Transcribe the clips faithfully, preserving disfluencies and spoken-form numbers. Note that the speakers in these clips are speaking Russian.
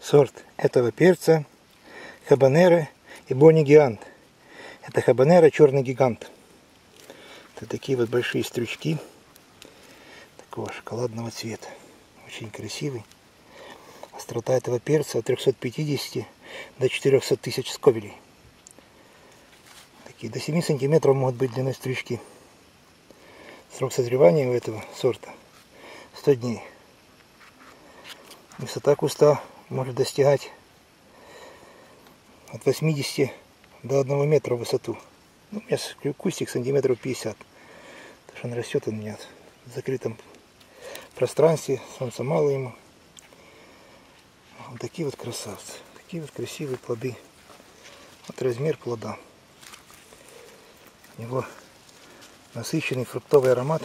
Сорт этого перца хабанеро и бони гигант. Это хабанеро черный гигант. Это такие вот большие стручки такого шоколадного цвета. Очень красивый. Острота этого перца от трёхсот пятидесяти до четырёхсот тысяч сковелей. Такие до семи сантиметров могут быть длиной стручки. Срок созревания у этого сорта сто дней. Высота куста может достигать от восьмидесяти до одного метра в высоту. Ну, у меня кустик сантиметров пятьдесят. Потому что он растет у меня в закрытом пространстве, солнца мало ему. Вот такие вот красавцы. Такие вот красивые плоды. Вот размер плода. У него насыщенный фруктовый аромат.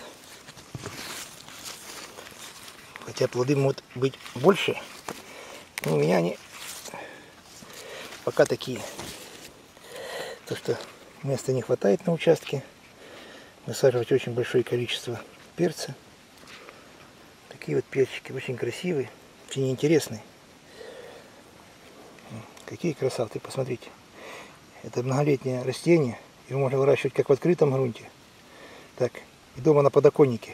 Хотя плоды могут быть больше, но у меня они пока такие. То, что места не хватает на участке. Высаживать очень большое количество перца. Такие вот перчики, очень красивые, очень интересные. Какие красавцы, посмотрите. Это многолетнее растение. Его можно выращивать как в открытом грунте, так и дома на подоконнике.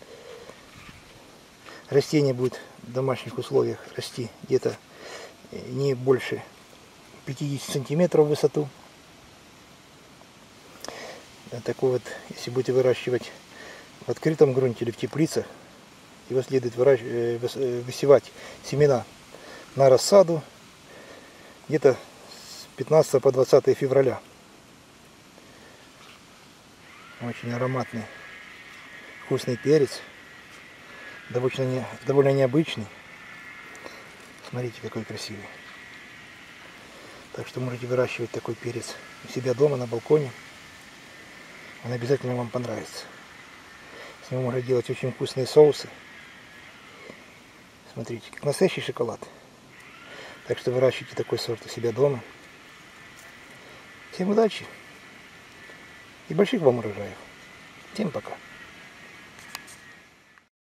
Растение будет в домашних условиях расти где-то не больше пятидесяти сантиметров в высоту. Такой вот, если будете выращивать в открытом грунте или в теплицах, его следует высевать семена на рассаду где-то с пятнадцатого по двадцатое февраля. Очень ароматный, вкусный перец. Довольно, не, довольно необычный. Смотрите, какой красивый. Так что можете выращивать такой перец у себя дома на балконе. Он обязательно вам понравится. С него можно делать очень вкусные соусы. Смотрите, как настоящий шоколад. Так что выращивайте такой сорт у себя дома. Всем удачи и больших вам урожаев. Всем пока.